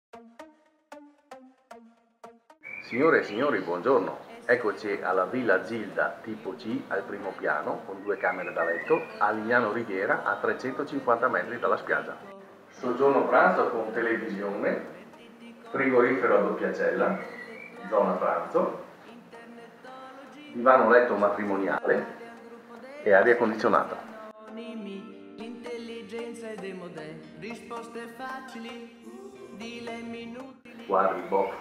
Signore e signori, buongiorno. Eccoci alla Villa Gilda tipo C al primo piano con 2 camere da letto a Lignano Riviera a 350 metri dalla spiaggia. Soggiorno pranzo con televisione, frigorifero a doppia cella, zona pranzo, divano letto matrimoniale e aria condizionata. L'intelligenza è demodè, risposte facili, dilemmi inutili. Quadri, box.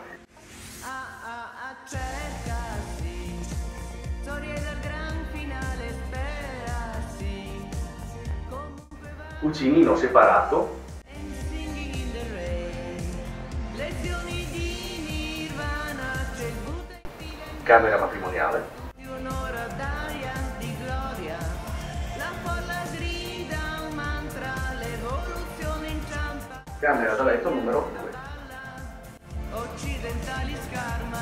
Cercasi, storie del gran finale, sperasi. Comunque va. Cucinino separato, Singing in the rain, lezioni di Nirvana, c'è il Buddha in fila in camera matrimoniale, di un'ora d'aria, di gloria. La folla grida un mantra, l'evoluzione inciampa. camera da letto numero 2. Occidentali scarma,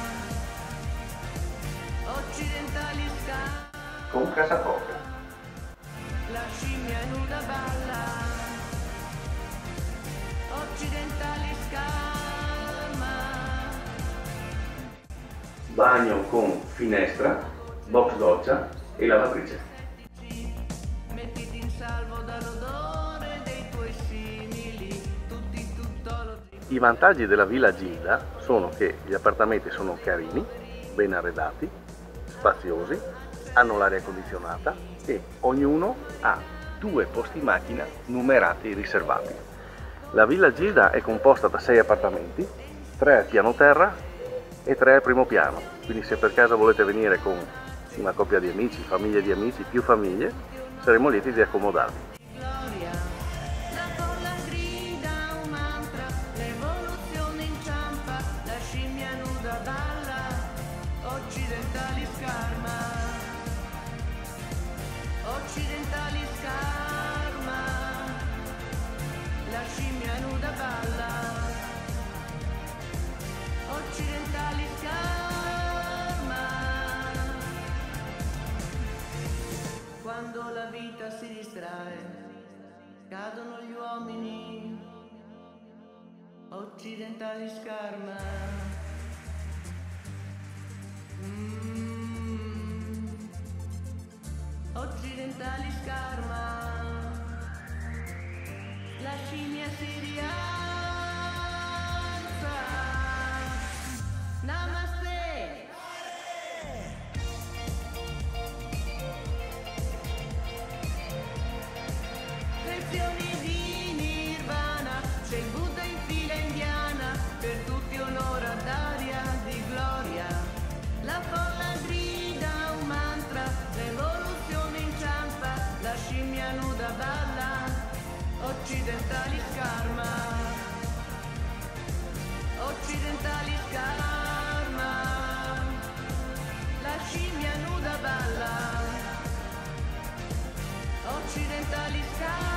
occidentali scarma, Con cassaforte. la scimmia nuda balla, occidentali scarma, Bagno con finestra, box doccia e lavatrice. mettiti in salvo dall'odore dei tuoi simili, tutti tuttologi. I vantaggi della Villa Gilda sono che gli appartamenti sono carini, ben arredati, spaziosi, hanno l'aria condizionata e ognuno ha 2 posti macchina numerati e riservati. La Villa Gilda è composta da 6 appartamenti, 3 al piano terra e 3 al primo piano, quindi se per caso volete venire con una coppia di amici, famiglie di amici, più famiglie, saremo lieti di accomodarvi. Gloria, la folla grida un mantra, l'evoluzione inciampa, la scimmia nuda balla, occidentali scarma, occidentali scarma, la scimmia nuda balla, occidentali scarma. Quando la vita si distrae, cadono gli uomini, occidentali scarma. Occidentali scarma. La scimmia si rialza. Namaste. Lezioni di Nirvana, c'è il Buddha in fila indiana, per tutti un'ora d'aria di gloria. La folla grida un mantra, l'evoluzione inciampa, la scimmia nuda balla, occidentali scarma, occidentali scarma, la scimmia nuda balla, occidentali scarma.